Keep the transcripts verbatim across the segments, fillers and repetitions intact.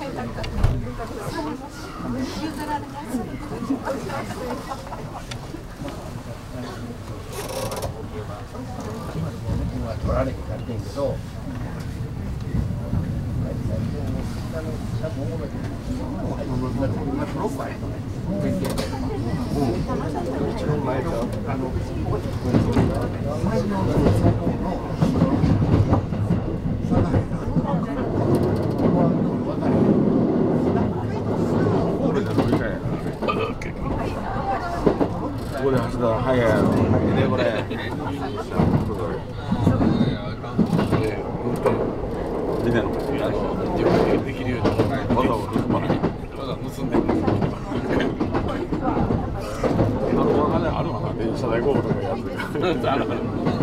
取られてやりたいけど。 ここで走ったら早いやろ。早いねこれ。見てんの？自分でできるようにわざわざ盗まない。わざわざ盗んでる。あのあれあるわな、電車代ゴールとかやつ。あるある。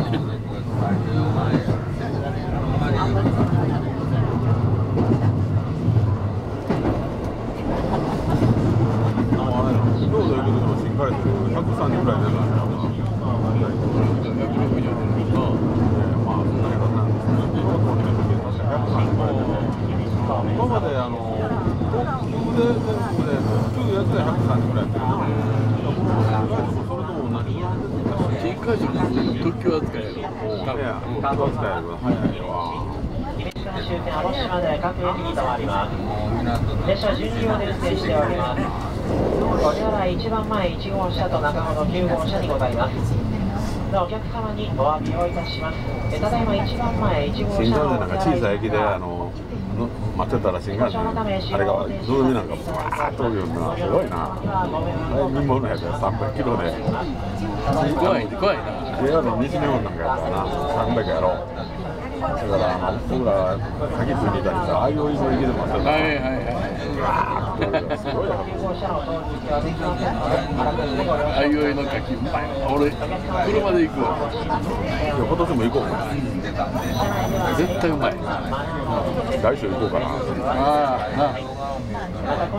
ひゃくさんじゅうぐらい出るんだよな。ひゃくろくじゅう出るけど、まあそんなにやらないんですけど、ひゃくさんじゅうぐらい出る。今まであの特急で全国で普通やつでひゃくさんじゅうぐらい出る。それとも同じ。新快速の特急扱いやろ。特急扱いやろ。早いわ。 終点網島で各駅に停まります。列車順両で運転しております。ご利用はいちばんまえいち号車と中ほどきゅう号車にございます。お客様にお詫びをいたします。ただいまいちばんまえいち号車の新幹線なんか小さい駅であの待ってたら新幹線あれがズームなんかバーッと飛ぶようなすごいな。あれ見物やでさんびゃくキロで。怖い怖いな。ジェイアール の西日本なんかやったらなさんびゃくやろ。だからあの僕ら先ついていたりさ、ああいう駅で待ってたら。はいはいはい。すごいよ。あいうえの柿うまい。俺車で行くわ。いや今年も行こう。絶対うまい。来週行こうかな。ああな。お母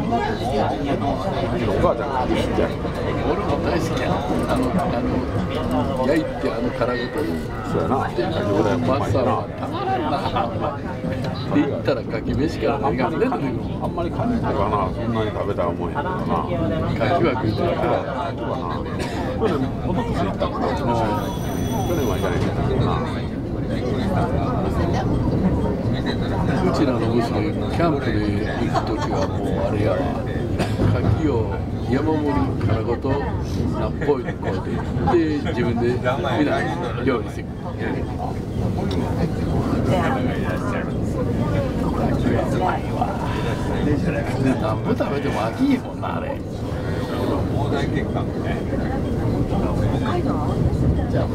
ちゃんが好きや。俺も大好きや。あのあの焼いてあの殻ごと。そうやな。柿ぐらいマッサーはたまらんな。で行ったら柿飯から何が出てくる。あんまり柿とかなそんなに食べたら思うんやけどな。柿は食うてるから。柿はな。去年おととし行ったから。去年は行かないけどな。うちらの娘キャンプで行くときはもうあれやわ。柿を山盛り殻ごとナッポイでこうやってで自分でみんな料理してくる。何個食べても飽きんもんなあれ。じゃあ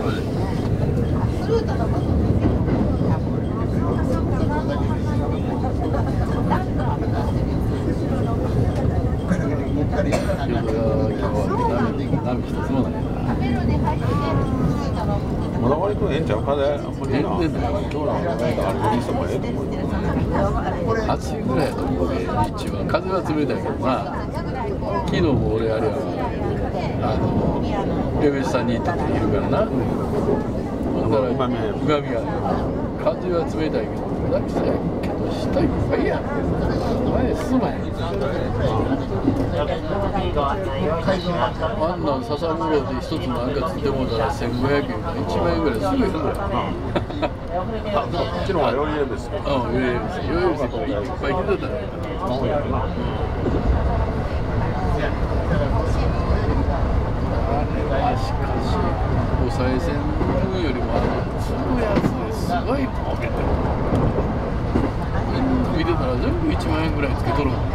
まだ割とええんちゃうかで、あんまりな。今日のあれにしてもええと思うよ。暑いぐらいやと思うね、日中は。風は冷たいけどな。昨日も俺あれはあの嫁さんに行った時いるからな。ほんだらうまみが風は冷たいけど、だけど下いっぱいやん。前すまへん。あんなん笹風呂で一つなんかついてもらったらせんごひゃくえんかいちまんえんぐらいすぐやからな。こっちの方がよりええですよ。うん、よりええですよ。よりええですよ。いっぱい来てたら。しかし、お賽銭よりもあの積むやつですごい儲けてる。見てたら全部いちまんえんぐらいつけとるもんな。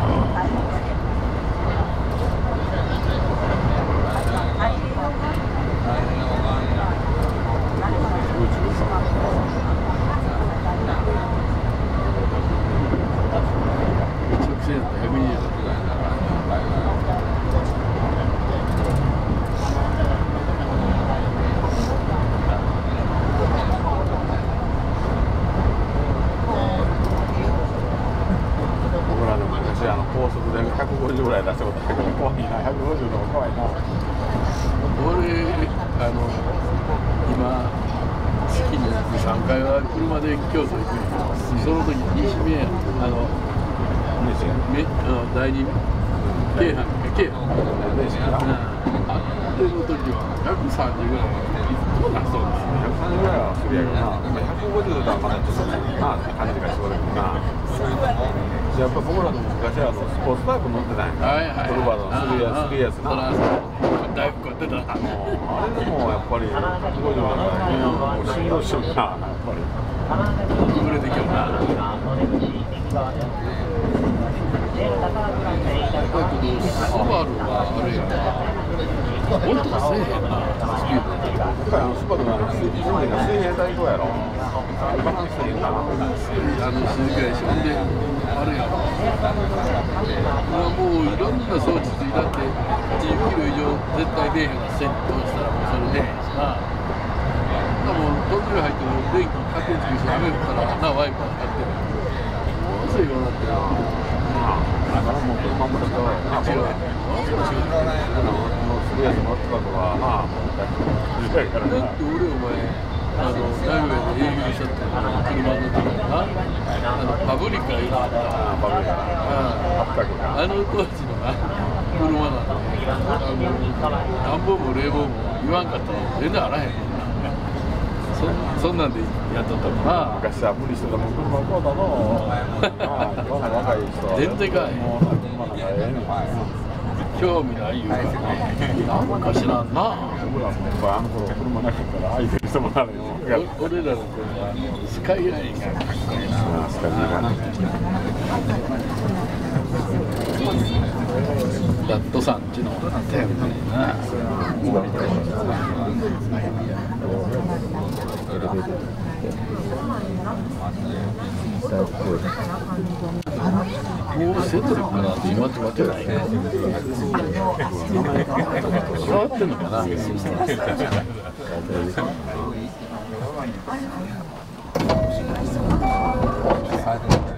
高速でひゃくごじゅうぐらい出したことあるけど、怖いな、ひゃくごじゅうのも怖いな。俺、あの、今、月にさんかいは車で京都行くんやけど、その時、西宮、あの、 め第二京阪京阪あっての時はひゃくさんじゅうぐらいどうだそうですね。 ひゃくさんじゅうぐらいはするやけどな、ひゃくごじゅうだったらまだちょっとなって感じがするけどな。やっぱ僕らとも昔あのスポーツバイク乗ってたんや。トルバードのするやつするやつな。 だいぶ買ってた。 あれでもやっぱりすごいのがね、もう振動しような、やっぱり。 くぐれてきよな。だけどスバルはあれやな。音がせえへんな、スピード。 今回あのスバルが水平が水平対向やろ。バランスいいかな。 あの鈴木が一緒であれやろ。もういろんな装置ついたってじゅっキロ以上絶対出えへんが線通したらもうそれ出えへんしな。でもトンネル入ってる電気勝手につけて雨降ったらなワイパー使ってる。ものすごいようになってる。 だからもう車も使わないな。違う。するやつ乗ってたとはな。だって俺お前あの名古屋で営業しちゃった車の時にな、あのパブリカいうのがあった。 パブリカな。 あの当時のな車なんで、暖房も冷房も言わんかったら全然あらへんもんな。そ, そんなんでやっとったもんな。 昔は無理してたもん車買うたの。今の若い人は全然かい。 もう車なんかええねん。 興味ないいうか、なんか知らんな。 僕らもあの頃車なかったら空いてる人もあるよ。 俺らの車はスカイラインがかっこいいな。 スカイラインがダットさんちのテーマにな。もうセトリックなんて今と変わってないね。変わってんのかな。